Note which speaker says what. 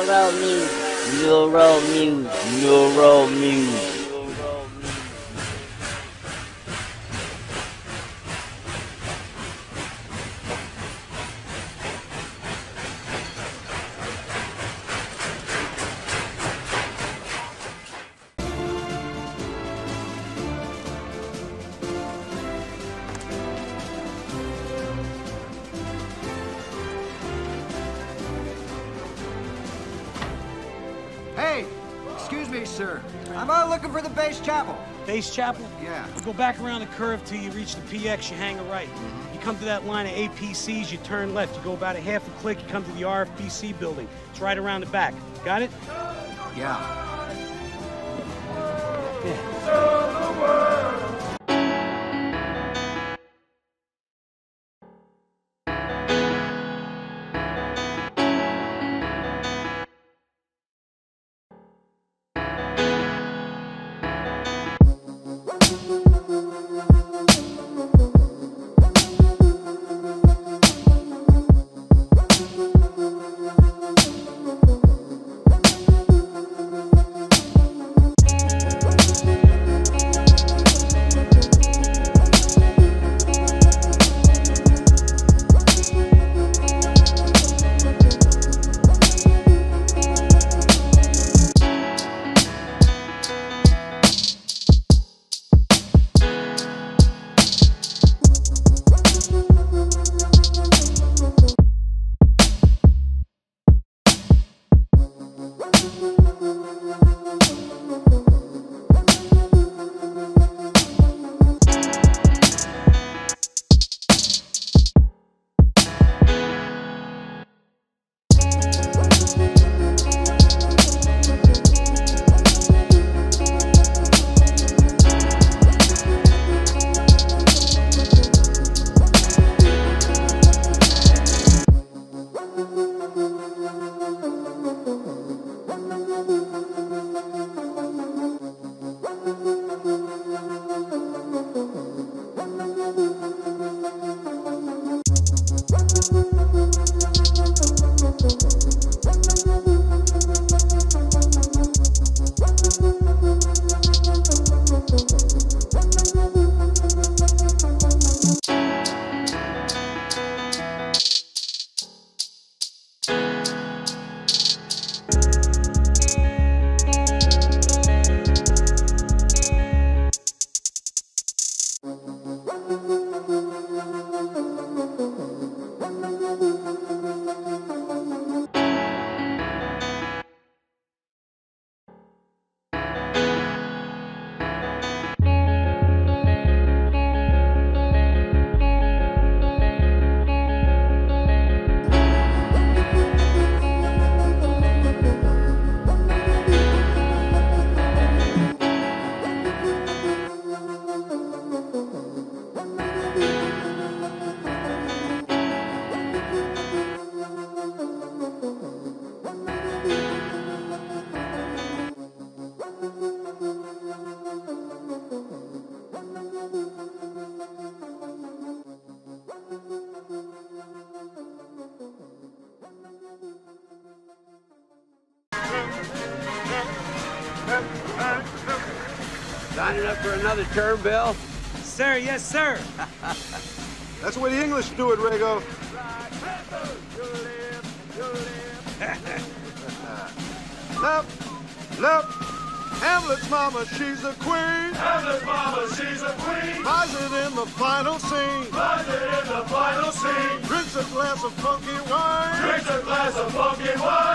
Speaker 1: Neural Muse.
Speaker 2: Hey, excuse me, sir. I'm out looking for the base chapel.
Speaker 3: Base chapel?
Speaker 2: Yeah.
Speaker 3: You go back around the curve till you reach the PX, you hang a right. You come to that line of APCs, you turn left. You go about a half a click, you come to the RFBC building. It's right around the back. Got it?
Speaker 2: Yeah.
Speaker 4: Signing up for another term, Bill?
Speaker 3: Sir, yes, sir.
Speaker 5: That's the way the English do it, Rago. Left. Hamlet's mama, she's a queen.
Speaker 6: Hamlet's mama, she's a queen.
Speaker 5: Buys it in the final scene.
Speaker 6: Buys it in the final scene.
Speaker 5: Drinks a glass of funky wine.
Speaker 6: Drinks a glass of funky wine.